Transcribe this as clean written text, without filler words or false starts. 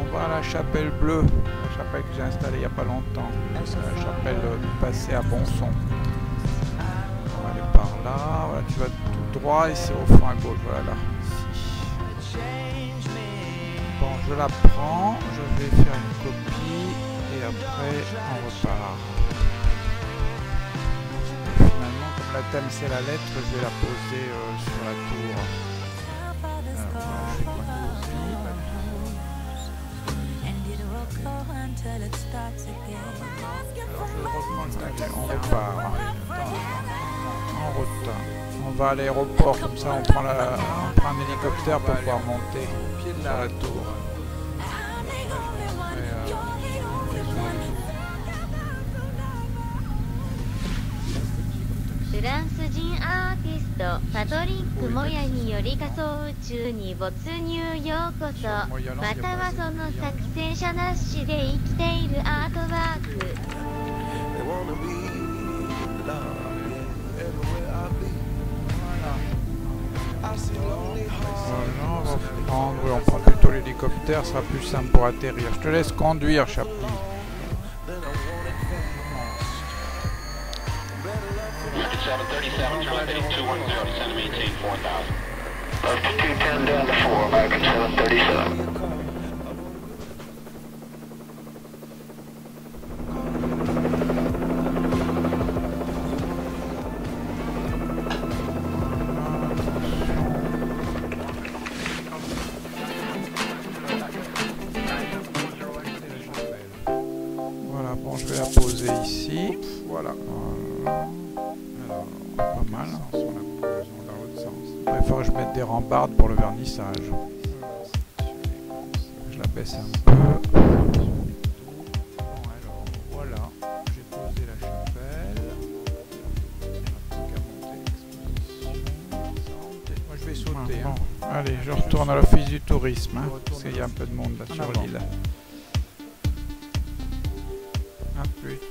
On va à la chapelle bleue, la chapelle que j'ai installée il n'y a pas longtemps. La chapelle du passé à Bonson. On va aller par là, voilà, tu vas tout droit et c'est au fond à gauche, voilà là, ici. Bon, je la prends, je vais faire une copie et après on repart. Et finalement, comme la thème c'est la lettre, je vais la poser sur la tour. On repart. On repart. On va à l'aéroport, comme ça on prend un hélicoptère pour pouvoir monter au pied de la tour. Et, フランス人アーティストパトリック・モヤにより仮想宇宙に没入ようこそ、またはその作成者なしで生きているアートワーク。 Voilà, on prend plutôt l'hélicoptère, ce sera plus simple pour atterrir. Je te laisse conduire, Chaplin. Voilà, bon, je vais la poser ici. Voilà. Alors, pas mal. Il faudra que je mette des rambardes pour le vernissage. Je la baisse un peu. Bon, alors, voilà. J'ai posé la chapelle. Moi, je vais sauter. Bon. Allez, je retourne à l'office du tourisme. Hein, parce qu'il y a un peu de monde là sur l'île. A plus.